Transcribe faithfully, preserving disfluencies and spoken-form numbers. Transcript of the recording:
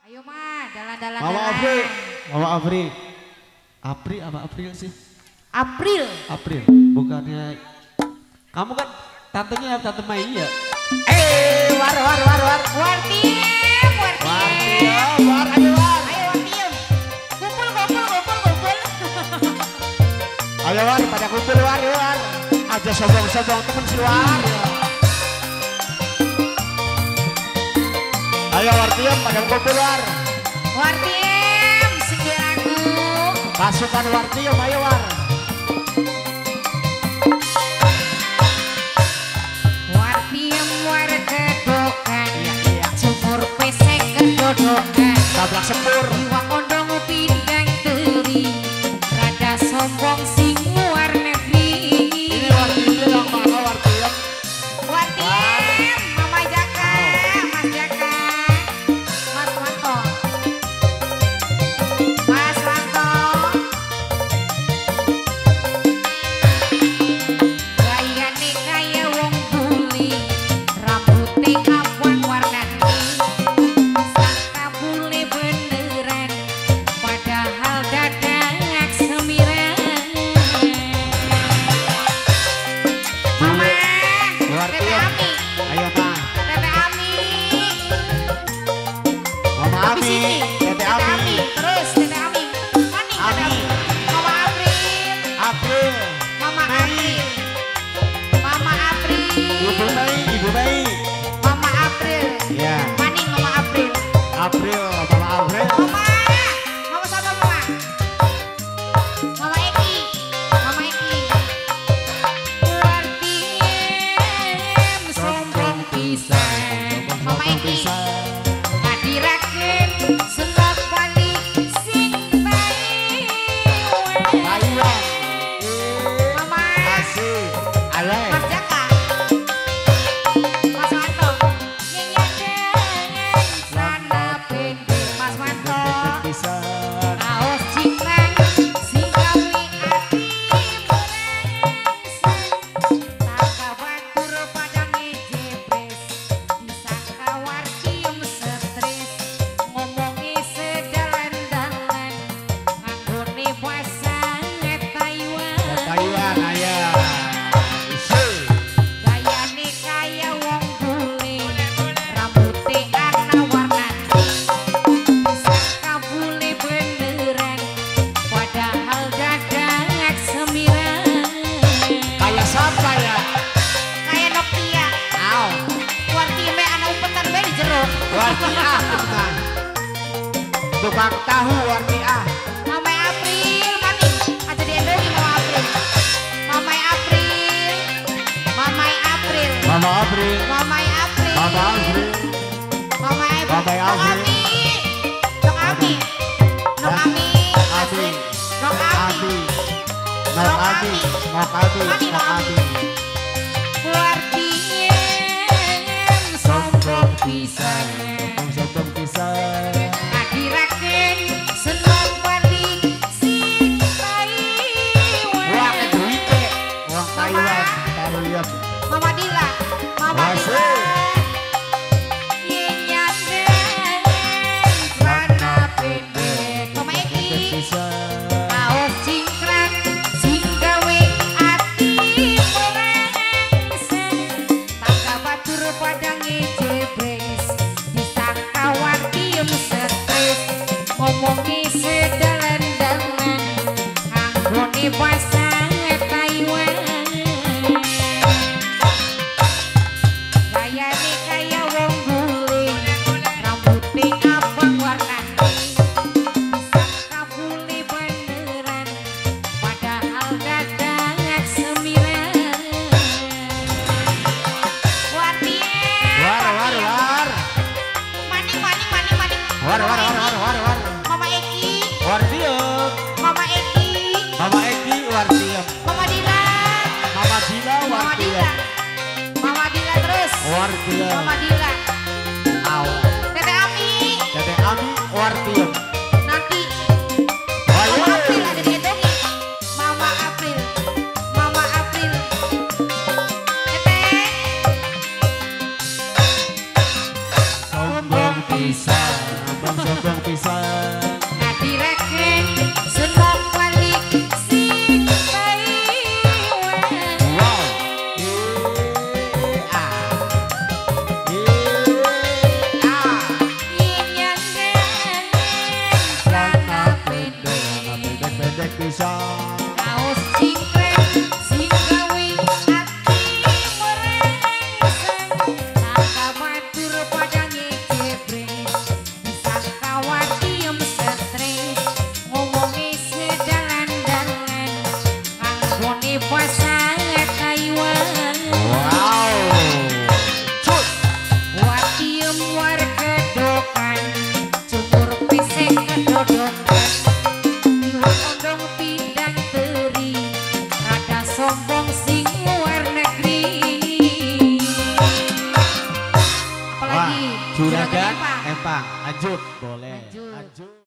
Ayo mah, dalan-dalan. Mama Afri, Mama Afri. April apa April sih? April. April, bukannya kamu kan tantenya tante Mai ya? Eh, war war war war. War tim, war tim. War tim, war ayo war. Ayo war tim. Kumpul kumpul kumpul kumpul. Ayo war, pada kumpul war war. Aja sombong-sombong temen si war. Ayo war tim, pada kumpul war. War tim, segeraku. Pasukan war tim, ayo war. War tim, war kedokan. Jemur pesek kedodokan. Tabrak sepur. Iwa kondong pindang teri. Rada sombong sing war negeri. Ini war tim yang mana war tim? War tim, Mama Jaka, Mas Jaka, Mas Wanto, Mas Wanto. Gayane kaya wong buli, rambute abang warnane. Sangka bule beneran, padahal dadak semiran. Mama, War Tete tim. Ami, Ayo mah. Tete Ami. Mama Habis Ami, ini, Tete Ami. terus Tete Ami, maning Tete Ami. Ami, Mama April, April. Mama Mei. April, Mama April, Ibu Mei, Ibu Mei. Mama April, Ya, maning Mama April, April, Mama April. Mama, Mama siapa Mama? Mama Eki, Mama Eki. War tim sombong pisan, Mama Eki. Ngadirakeun senok balik sing Taiwan. Taiwan. Mama, Asik. Ale. Mas Jaka, Mas Wanto, nyenyakeun sana pendek. Mas Wanto, Pisan. kaos cingkrang sing gawe ati merangsang. Taka batur padange jepres, disangka warkiem stres. Ngomongi sedalan-dalan, nganggone basa Taiwan. Taiwan aya. Isi. Gayane kaya wong bule, rambute ana warnane. Sangka bule beneran, padahal dadak semiran. Kayak siapa ya? Kaya Nokia, Au. war time ana umpetan bae di jero. Warti ah. teman. Tukang tahu warti ah. Mama April, maning aja diendogi Mama April. Mama April, Mama April, Mama April. Mama April, Mama April. Mama April, Mama Nok April. Ami, Nok Ami, Nok Ami, Abi. Nok Ami, Abi. Nok Abi. Nok Abi. Mani, Nok Nok Abi. Abi. Wartiem sombong pisan, Sombong pisan. ngadirakeun seneng balik sing Wah, Taiwan. duite. Wong Taiwan. Tahu lihat. Mama Dila, Mama Masih. Dila, nyenyakeun celana pendek. Mama Eki, Pisan. kaos cingkrang sing gawe ati merangsang. Taka batur padange jebres, disangka warkiem stres. Ngomongi sedalan-dalan, nganggone basa Taiwan. Gayane kaya wong bule, rambute abang warnane. Disangka bule beneran, padahal dadak semiran. War tim, War, war, war. maning maning maning maning. War, war, war, war, war, war. Mama Eki, War tiap. Mama Eki, Mama Eki war tiap. Mama Dila, Mama Dila war Mama Dila, tiap. Mama Dila terus. War tiap. Mama Dila, Au. Tete Ami, Tete Ami war tiap. nanti Ayo. Mama April ada dihitungi. Mama April, Mama April, Tete, Sombong pisan. Sombong puasa kaiwan. Wow. Cut. Watiem war kedokan, cukur pesek kedodokan. Iwak ondong pindang teri, rada sombong sing luar negeri. Apalagi Juragan Empang. Empang, lanjut boleh. Lanjut. Lanjut.